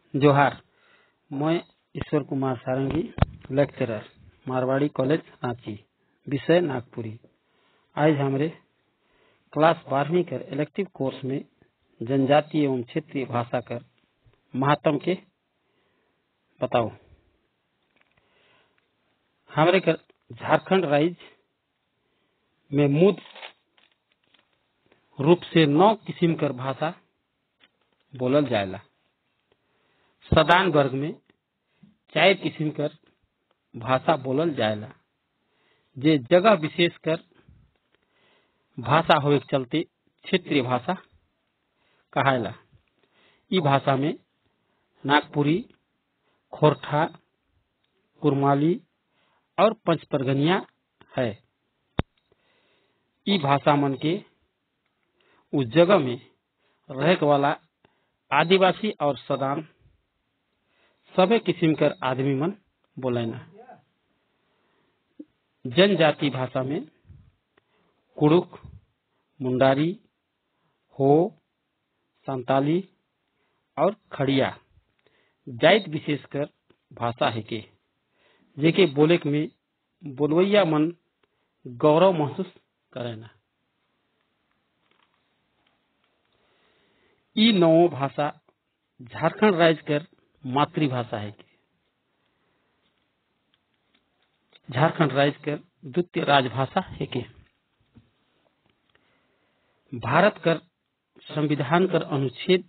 जोहार। मैं Ishwar Kumar Sarangi, lecturer, Marwari college Ranchi, विषय नागपुरी। आज हमारे क्लास 12वीं कर इलेक्टिव कोर्स में जनजातीय एवं क्षेत्रीय भाषा कर महात्म के बताओ। हमारे कर झारखंड राज्य में मूल रूप से 9 किस्म कर भाषा बोलल जाएला। सदान वर्ग में 4 किस्म कर भाषा बोलल जाएला, जे जगह विशेष कर भाषा होए के चलते क्षेत्रीय भाषा कहायला। ई भाषा में नागपुरी, खोरठा, कुरमाली और पंचपरगनिया है। ई भाषा मन के उस जगह में रहे वाला आदिवासी और सदान सभी किस्म कर आदमी मन बोलेना। जनजाति भाषा में कुड़ुक, मुंडारी, हो, संताली और खड़िया जाइत विशेष कर भाषा है के, जेके बोले में बोलवैया मन गौरव महसूस करेना। ई 9 भाषा झारखंड राज्य कर मातृभाषा है के। झारखंड राज्य कर द्वितीय राजभाषा है के। भारत कर संविधान कर अनुच्छेद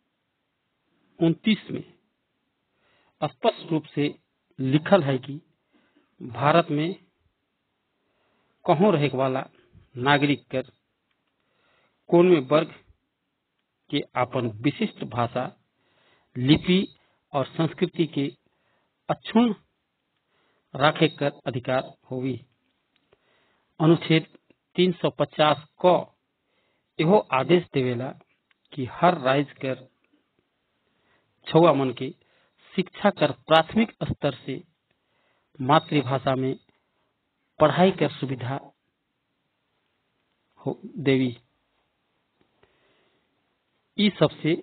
29 में स्पष्ट रूप से लिखल है कि भारत में कहूं रहे वाला नागरिक कर कोन में वर्ग के अपन विशिष्ट भाषा, लिपि और संस्कृति के अक्षुण्ण राखे कर अधिकार होवी। अनुच्छेद 350 को यहो आदेश देवेला कि हर राज्य कर छुआ मन के शिक्षा कर प्राथमिक स्तर से मातृभाषा में पढ़ाई कर सुविधा हो देवी। ई सबसे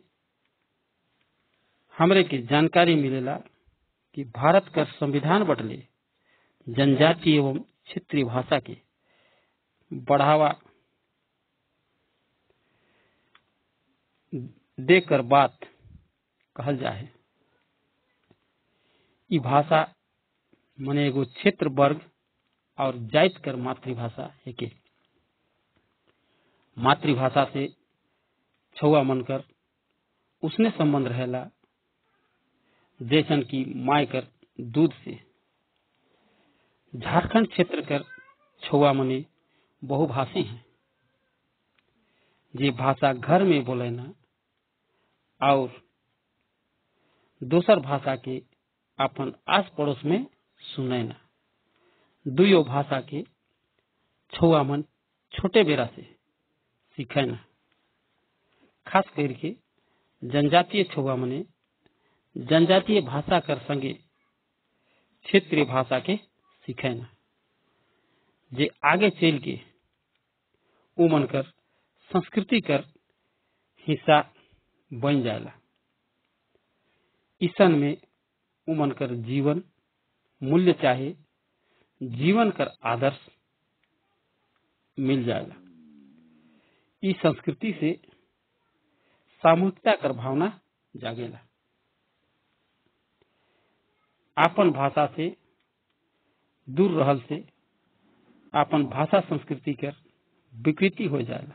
हमरे के जानकारी मिलेला कि भारत का संविधान बटले जनजातीय एवं क्षेत्रीय भाषा के बढ़ावा देकर बात कहल जाए। ई भाषा मने एगो क्षेत्र वर्ग और जाइत कर मातृभाषा है के। मातृभाषा से छुआ मनकर उसने संबंध रहेला जैसन की माय कर दूध से। झारखंड क्षेत्र कर छुआ मने बहुभाषी हैं, जे भाषा घर में बोलेना और दोसर भाषा के अपन आस पड़ोस में सुनेना। दुयो भाषा के छुआ मन छोटे बेरा से सीखेना। खास करके जनजातीय छुआ मने जनजातीय भाषा कर संगे क्षेत्रीय भाषा के सीखेना, जे आगे चल के उमन कर संस्कृति कर हिस्सा बन जाएला। ईसन में उमन कर जीवन मूल्य चाहे जीवन कर आदर्श मिल जाएला। इस संस्कृति से सामूहिकता कर भावना जागेला। आपन भाषा से दूर रहल से आपन भाषा संस्कृति कर विकृति हो जाएगा।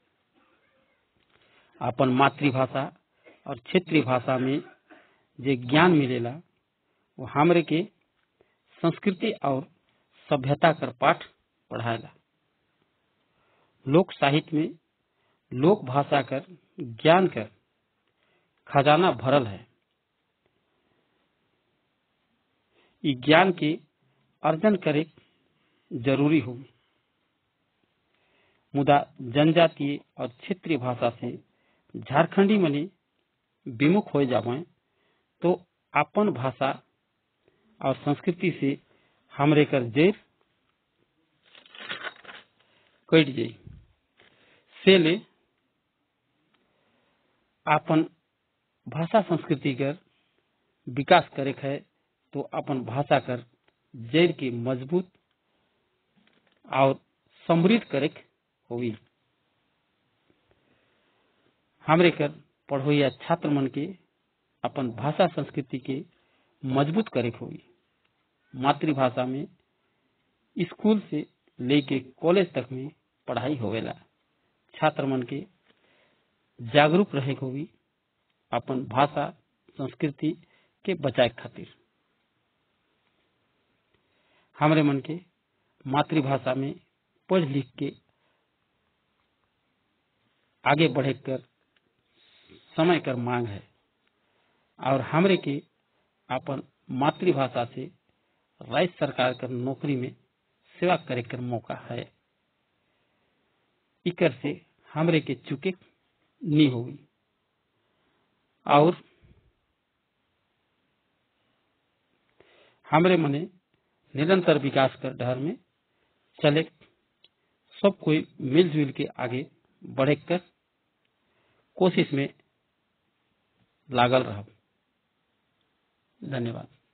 आपन मातृभाषा और क्षेत्रीय भाषा में जे ज्ञान मिलेला वो हमरे के संस्कृति और सभ्यता कर पाठ पढ़ाएला। लोक साहित्य में लोक भाषा कर ज्ञान कर खजाना भरल है। ई ज्ञान के अर्जन करे जरूरी हो। मुदा जनजातीय और क्षेत्रीय भाषा से झारखंडी मने विमुख हो जावे तो अपन भाषा और संस्कृति से हमरे कर जेर कट जाई। से ले अपन भाषा संस्कृति कर विकास करे है तो अपन भाषा कर जड़ के मजबूत और समृद्ध करे होगी। हमरे कर पढ़ोया छात्र मन के अपन भाषा संस्कृति के मजबूत करे होगी। मातृभाषा में स्कूल से लेके कॉलेज तक में पढ़ाई होवेला। छात्र मन के जागरूक रहे होगी अपन भाषा संस्कृति के बचाए खातिर। हमरे मन के मातृभाषा में पढ़ लिख के आगे बढ़े कर समय कर मांग है और हमरे के अपन मातृभाषा से राज्य सरकार कर नौकरी में सेवा करे कर मौका है। इकर से हमरे के चुके नहीं होगी और हमरे मने निरंतर विकास कर डहर में चले सब कोई मिलजुल के आगे बढ़े कर कोशिश में लागल रह। धन्यवाद।